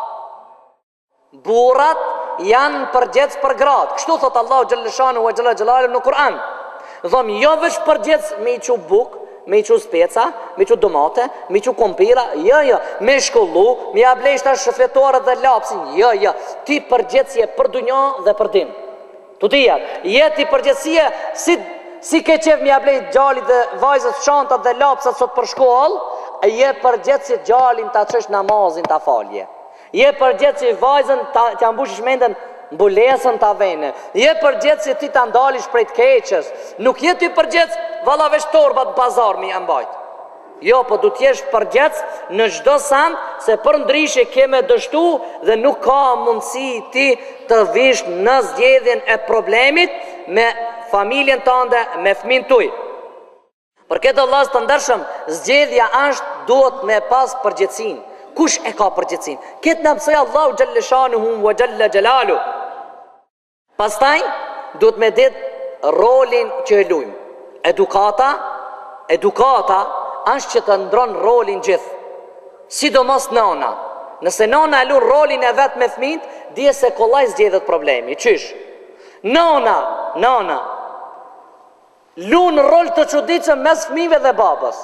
Speaker 3: Burrat janë përgjegjës për gratë. Kështu thot Allahu xhallashanu wa xhalla xhelalu në Kur'an. Dhom, jo veç përgjec me I qu buk, me I qu speca, me I qu domate, me I qu kompira, jo, me shkollu, me ableshta shëfletore dhe lapsin, jo, ti përgjecje për dunja dhe për dim. Tu dija, jeti përgjecje si ke qef me ablejt gjallit dhe vajzët shantat dhe lapsat sot për shkoll, je përgjecje gjallin ta qesh namazin ta falje. Je përgjecje vajzën ta mbushish mendën mbulesën ta vene. Je përgjecje ti ta ndalish prej të keqës. Nuk je ti përgjec valla veç torbat bazar mi ambajt. Jo, po du t'jesh përgjec në çdo sant, se për ndryshe ke me dështu dhe nuk ka mundësi ti të vish në zgjedhjen e problemit me familjen tënde, me fëmin tuj. Për këtë Allah të ndërshëm, zgjedhja është duhet me pas përgjecin. Kush e ka përgjecin? Këtë në mësoj Allahu Gjellëshanuhu wa Gjelle Gjelalu. Pastaj, duhet me ditë rolin që e lujmë. Edukata është që të ndron rolin gjithë. Sidomos nona. Nëse nona e lunë rolin e vetë me fëmijët, dije se kollaj zgjedhet problemi. Qysh? Nona lunë rol të çuditshëm mes fëmijëve dhe babës.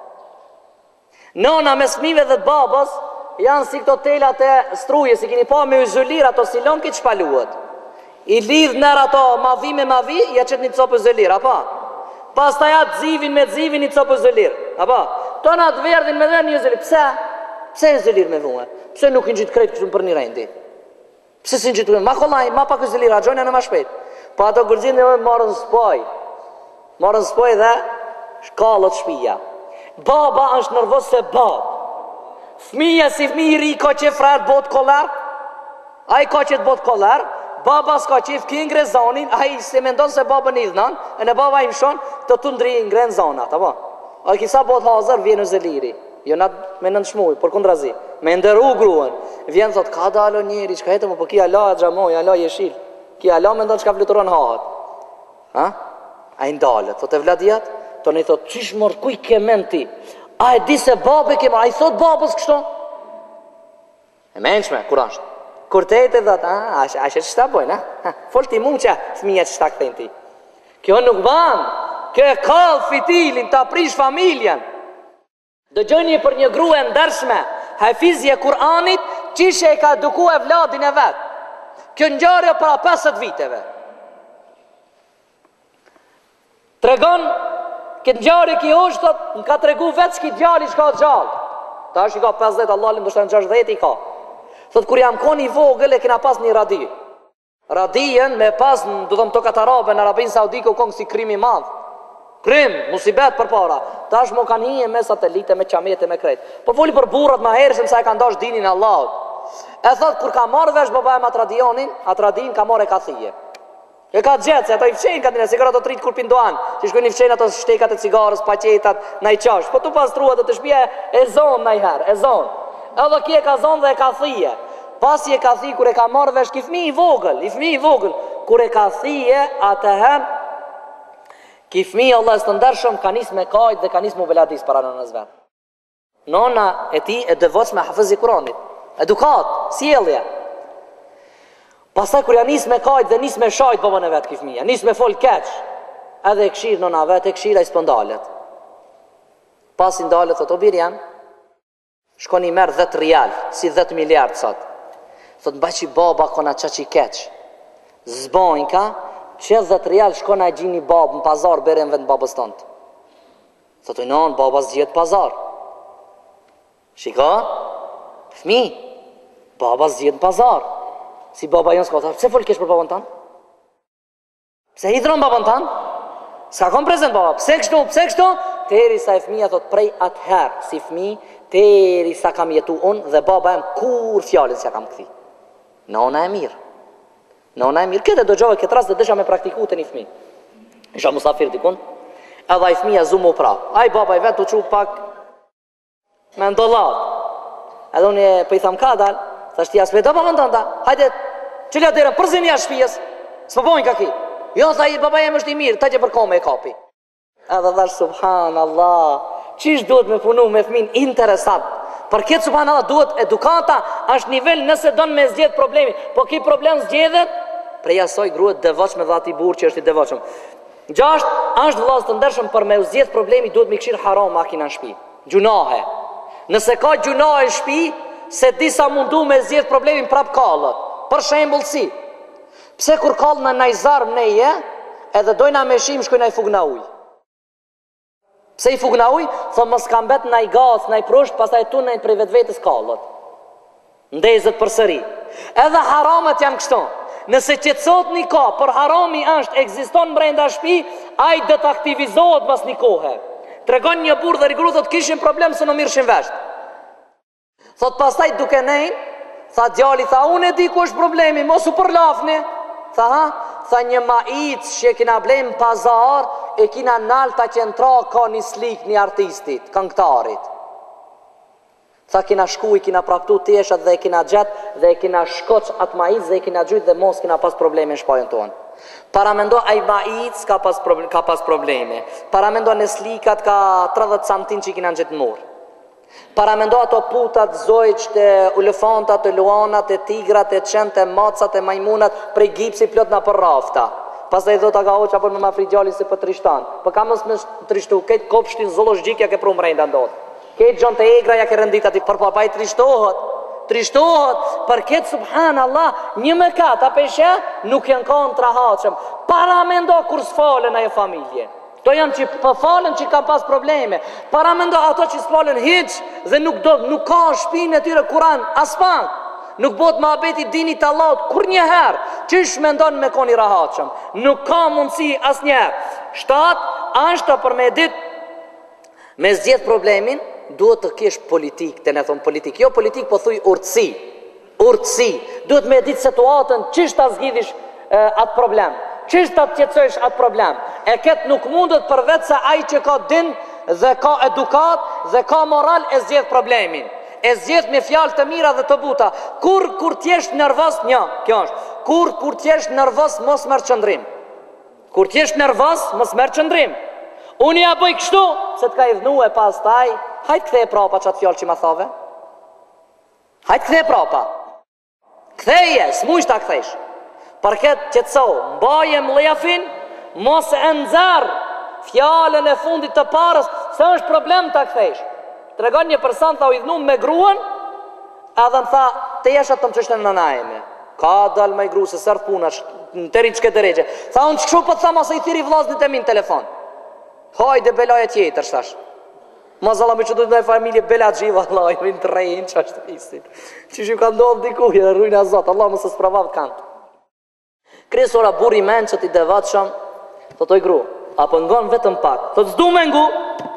Speaker 3: Nona mes fëmijëve dhe babës janë si këto telat e struje, si keni pa me izolir ato silon që shpaluhet. I lidh nër ato mavi me mavi, ja qet një copë izolir, apo? Pastaj atë zivin me zivin një copë izolir, apo? Tona të verdhin me një izolir. Pse izolir me vune? Pse nuk i ngjit krejt kështu për një rendi? Pse si ngjit? Ma kollaj, ma pak izolir, agjona në më shpejt. Po ato gërgjin e marrën spoj dhe shkallët shpija. Baba është nervoz se babë. Fëmija si fëmij I ri ka qef rrët bot kolar, a I ka qef bot kolar, baba s'ka qef ki ngre zonin, a I se mendon se baba një dhënan, e në baba I mshon të të ndri ngre në zonat, apo? A kisa bot hazër vjen në zeliri, jo nat me nëndshmuj, për kundrazi, me ndëru gruën, vjen thot, ka dalo njeri, qka jetë më, po ki ala gjamoj, ala jeshil, ki ala me ndonë qka fluturon hahat, ha? A I ndalët, thot e vladijat, të në I thot, qish mërë, kuj ke menti? A e di se babe ke mërë, a I thot babës kështo? E menqme, kur ashtë? Kur te e të dhët, a që qëta bojnë, fol ti mund që fëmija qëta këthen ti. Kjo nuk banë, kjo e kalë fitilin, të aprish familjen. Dëgjoni për një grua e ndershme, hafizje Kur'anit, qishe e ka eduku e vladin e vetë. Kjo ngjarje para 50 viteve. Tregon, këtë ngjarje ki është, në ka tregu vetë s'ki djali shka gjallë. Ta është I ka 50, Allah lim dështë në 60 I ka. Thot, kur jam koni vogël e kina pas një radi. Radijen me pas në du dhëm tokat arabe, në Arabin Saudike u kongë si krimi madhë. Krim, musibet për para. Ta është mo kanë hije me satelite, me qamete, me krejt. Po foli për burrat ma herëshëm sa e ka ndash dinin Allahut. E thot, kur ka marrë vesh baba e ma tradionin, a tradin ka marrë e ka thije. E ka gjetë, se ato I fqenë ka dine, sigur ato tritë kur pinduan, që shkojnë I fqenë ato shtekat e cigarës, paquetat, na I qash. Po tu pas trua të shpje e zonë na I herë, e zonë. Edhe kje ka zonë dhe e ka thije. Pasi e ka thije, kur e ka marrë vesh, ki fmi I vogël, kur e ka thije, atëherë, ki fmi Allah së të ndershëm, ka nis me kajt dhe ka nis mu veladis para nënës vetë. Nona e ti e dëvës me hafëzi Kuranit. Edukat, sjellje. Pastaj kur ja nis me kajt dhe nis me shajt babën e vetë ki fmija, nis me fol keq, edhe e këshirë nona vetë, e këshira I s'pëndalet. Pas I ndalet, thot, o birjan, shkoni merë 10 rial, si 10 miliard sot. Thot, mba që baba kona qa që keq. Zbojnë ka, që 10 rial shkona e gjini babë në pazar, bere në vetë në babës tëndë. Thot, non, baba zgjet pazar. Shiko, fmi, baba zgjet në pazar. Si baba jonë s'ka, pse fol kesh për babën tanë? Pse hidron babën tanë? S'ka kom prezent baba, pse kështu? Teri sa e fmija thot prej atëherë, si fmi, teri sa kam jetu unë dhe baba em kur fjallin s'ja kam këthi. Nona e mirë. Këtë do gjove këtë rast dhe dësha me praktiku të një fmi. Isha musafir dikun, edhe I fmija zumu pra. Aj baba I vetë u qu pak me ndollat. Edhe unë për I tham ka dal, thashti as vedo babën tënda, hajde, qëllja derën, përzini jashtë shpijes, s'po bojnë ka ki. Jo, tha I baba jem është I mirë, ta që për kome e kapi. Edhe dhash, subhanallah, qish duhet me punu me fmin interesant. Për këtë subhanallah duhet edukata, është nivel nëse donë me zgjedh problemi, po ki problem zgjedhet, prej asoj gruet devoqme dhe ati burë që është I devoqme. Gjasht, është vëllazë të ndershëm, për me u zgjedh problemi duhet me këshir haram makina në shtëpi. Gjunahe. Nëse ka gjunahe në shtëpi, se disa mundu me zgjedh problemin prap kallët. Për shembull si, pse kur kallën në najzarm neje, edhe dojna me shim shkojna i fugna uj. Pse i fugna uj? Thë mos kam bet në i gaz, në i prusht, pastaj tu në i prej vetë vetës kallët. Ndezët për sëri. Edhe haramet janë kështu. Nëse qetësot një ka, për harami është, ekziston brenda shtëpi, ai do të aktivizohet pas një kohe. Tregon një burrë dhe rigru, thot kishin problem se në mirshin vesht. Thot pastaj duke nejnë, tha djali, tha unë e di ku është problemi, mos u përlafni. Tha ha, tha një maic që kina blejmë pazar, e kina nalta qentra ka një slik një artistit, këngëtarit. Tha kina shku, i kina praptu teshat dhe i kina gjatë dhe i kina shkoq atë maic dhe i kina gjujt dhe mos kina pas probleme në shpajën tonë. Paramendo ai maic ka pas probleme. Paramendo në slikat ka 30 santin që i kina në gjithë murë. Paramendo ato putat, zojqët, elefantat, luanat, tigrat, qentë, macat, majmunat, prej gipsi plot na për rafta. Pas dhe i dhota ka hoqa për më ma frigjali se për trishtan. Për ka mës me trishtu, këtë kopshtin zoologikja ke pru mrejnda ndodhë. Këtë gjonë të egra ja ke rëndit ati, për papaj trishtohet, për këtë subhanallah, një mëkat, apeshe, nuk janë kanë të rahaqëm. Paramendo kur s'falen ajo familje. To janë që përfalen që ka pas probleme. Paramendo ato që s'falen hiq dhe nuk ka shpinë e tyre Kur'an, aspan. Nuk bot më abeti dinit Allahut kur njëherë. Qysh me ndonë me koni rahaqëm. Nuk ka mundësi as njëherë. 7, ashtë për me dit, me zgjedh problemin, duhet të kesh politik, të ne thonë politik. Jo politik, po thuj urtësi. Urtësi. Duhet me ditë situatën, qysh ta zgjidhish atë problem. Qysh ta qetësosh atë problem. E këtë nuk mundet për vetë se ai që ka din dhe ka edukat dhe ka moral e zgjedh problemin. E zgjedh me fjalë të mira dhe të buta. Kur t'jesh nervoz, kjo është. Kur t'jesh nervoz, mos merr qëndrim. Kur t'jesh nervoz, mos merr qëndrim. Unë ja bëj kështu, se t'ka i dhnu e pas taj, hajtë këthej prapa qatë fjallë që ma thave. Hajtë këthej prapa. Këtheje, s'mujsh ta këthejsh. Për këtë qëtëso, mbaje mlejafin, mos e nëzarë fjallën e fundit të parës, se është problem ta këthejsh. Tregon një person, tha u i dhnu me gruën, edhe më tha, të jeshat të më qështën në najme. Ka dal me i gru, se sërtë puna, në të rinë qëke të regje. Tha unë që këshu për të tha, mos e i thiri vlaznit e minë telefon. Hajde belaje tjetër, shtash. Ma zala me që du të dojë familje bela gjiva, Allah, i rinë të rejnë që është isin. Që që ka ndohë dikuj, e rrujnë a zotë, Allah më së spravav kanë. Kresora buri men që ti devat shumë, të toj gru, a pëngon vetëm pak, të zdu me ngu,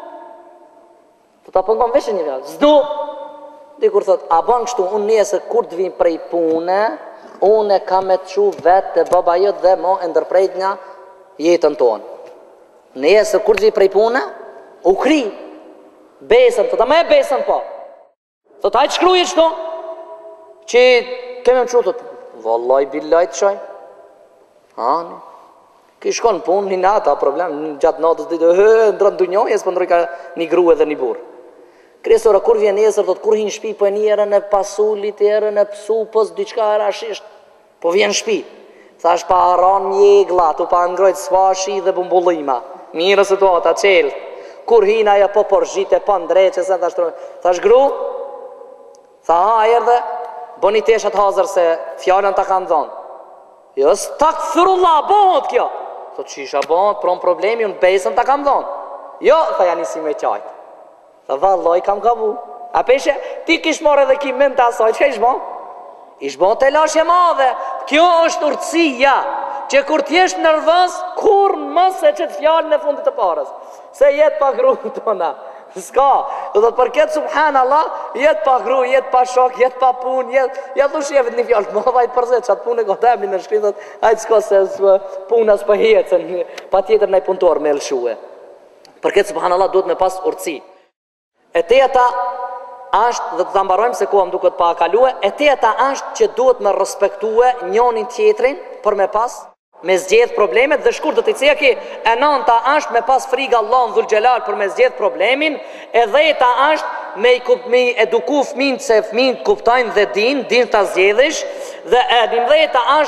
Speaker 3: të ta pëngon veshë një vjallë, zdu, dikur thot, a ban kështu, unë njëse kur të vim prej pune, unë e ka me të qu vetë të baba jëtë dhe mo e ndërprejt nga jetën tonë. Nëjesë kur të vi prej pune, u kri, besën, të ta me besën po. Thot, hajtë shkruje qëto, që keme më qutët, vallaj, billaj të shaj, ani, ki shkon punë, një nata, problem, gjatë natës, ndronë du njoj, esë për ndroj ka një grue dhe një burë. Kresora, kur vjen nesër, thot, kur hinë shpi, po e një erën e pasulit, erën e supës, diçka e rashisht, po vjen shpi. Thash pa aran mjegla, tu pa ngrojt sfashi dhe bumbullima. Mirë situata, qelë. Kur hina ja po porgjite, po ndreqe, se thash gru, tha ha, erdhe, bo një teshat hazër se fjallën ta kanë dhonë. Jo, s'tak thyrullah, bohët kjo. Tho qisha bohët, pron problemi, unë besën ta kanë dhonë. Jo, tha janë isi me qajtë. Tha valloj, kam kavu. A peshe, ti kish more dhe ki mend të asaj, që ka ish bo? Ish bo të lashje madhe. Kjo është urtësia, që kur t'jesh nervës, kur mos e qëtë fjallën e fundit të parës. Se jetë pa gru tona. S'ka. Dhe të përket subhanallah, jetë pa gru, jetë pa shok, jetë pa pun, jetë u shjevit një fjallë. Ma vajtë përzet, që atë punë e godemi në shkritët, ajtë s'ka se puna s'pa jetën, pa tjetër në i punëtor me lëshue. Përket subhanallah, duhet me pas urtësi. E teta është, dhe të mbarojmë se ku am duket pa kalue, e teta është që duhet me respektue njënin tjetrin për me pas, me zgjedh problemet dhe shkur do të ceki. E nënta është me pas friga Allahun dhul xhelal për me zgjedh problemin, e dheta është me eduku fëmijët se fëmijët kuptojnë dhe din ta zgjedhish, dhe e 11 është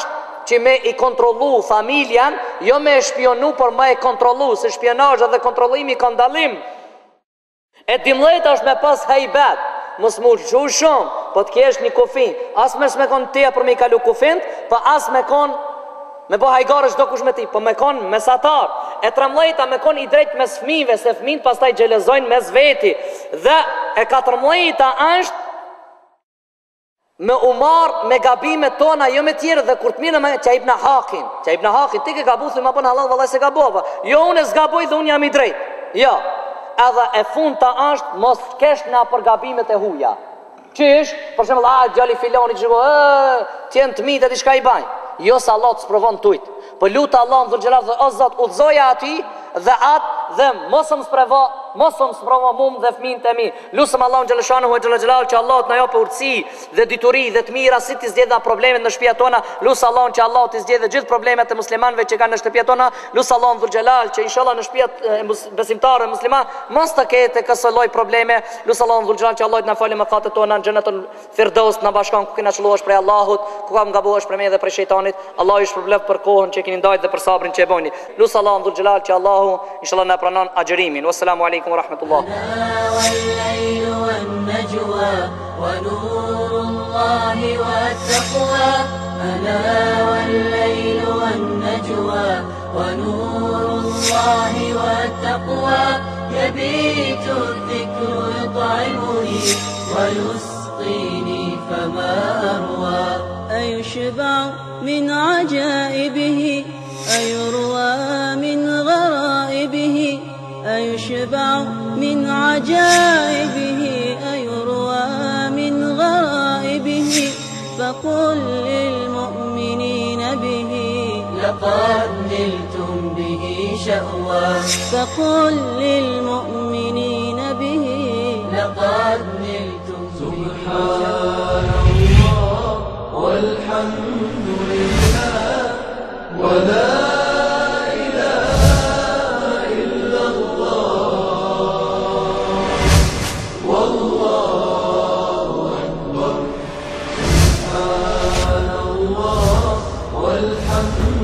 Speaker 3: që me i kontrollu familjen, jo me e shpionu, por me e kontrollu, se shpionazh dhe kontrollimi ka ndalim. E 12 është me pas hejbet, mos mu gju shumë, po të kesh një kufin, as me s'me kon teja për me i kalu kufint, po as me kon me bo hajgarë çdo kush me ti, po me kon mesatar. E 13 me kon i drejt mes fëmijëve, se fëmijët pastaj xhelezojnë mes veti. Dhe e 14 është me umar me gabimet tona, jo me tjerë, dhe kur të mirë me që ibn Hakin. Që ibn Hakin, ti ke gabu, thëmë apën halal, vëllaj se gabova. Jo, unë e zgaboj dhe unë jam i drejt. Jo, edhe e fundta është mos kesh nga për gabimet e huja. Qish, për shembull, djali filoni që tjenë të mitë e diçka i bajnë. Jo sa Allah të sprovon tujt, po lutë Allah në dhërgjerat dhe o Zot, udhzoja ati dhe atë dhe mosëm sprovo mum dhe fëmin të mi. Lusëm Allah në gjeleshanu e gjeleshanu që Allah të në jo për urësi dhe dituri dhe të mira, si të zgjedha problemet në shtëpia tona. Lusë Allah që Allah të zgjedhe gjithë problemet e muslimanve që kanë në shtëpia tona. Lusë Allah në dhërgjelal që inshallah në shtëpia besimtarë e musliman mos të kete kësë loj probleme. Lusë Allah në dhërgjelal që Allah të në fali më katët tona në gjenetën firdos në bashkan ku kina qëlluash prej Allahut, ku kam gabuash për me dhe prej shejtanit. Allah ish përblef për kohën që keni ndajt dhe për sabrin që e bojni. Lusë Allah në dhërgjelal që Allahu inshallah në pranon agjerimin. Wassalamu alaikum wa rahmatullah.
Speaker 2: والليل والنجوى ونور الله والتقوى أنا والليل والنجوى ونور الله والتقوى يبيت الذكر يطعمني ويسقيني فما أروى أيشبع من عجائبه أيروى من غرائبه أيشبع من عجائبه أيروى من غرائبه فقل للمؤمنين به لقد نلتم به شأوى فقل للمؤمنين به لقد نلتم
Speaker 1: سبحان الله والحمد لله ولا والحمد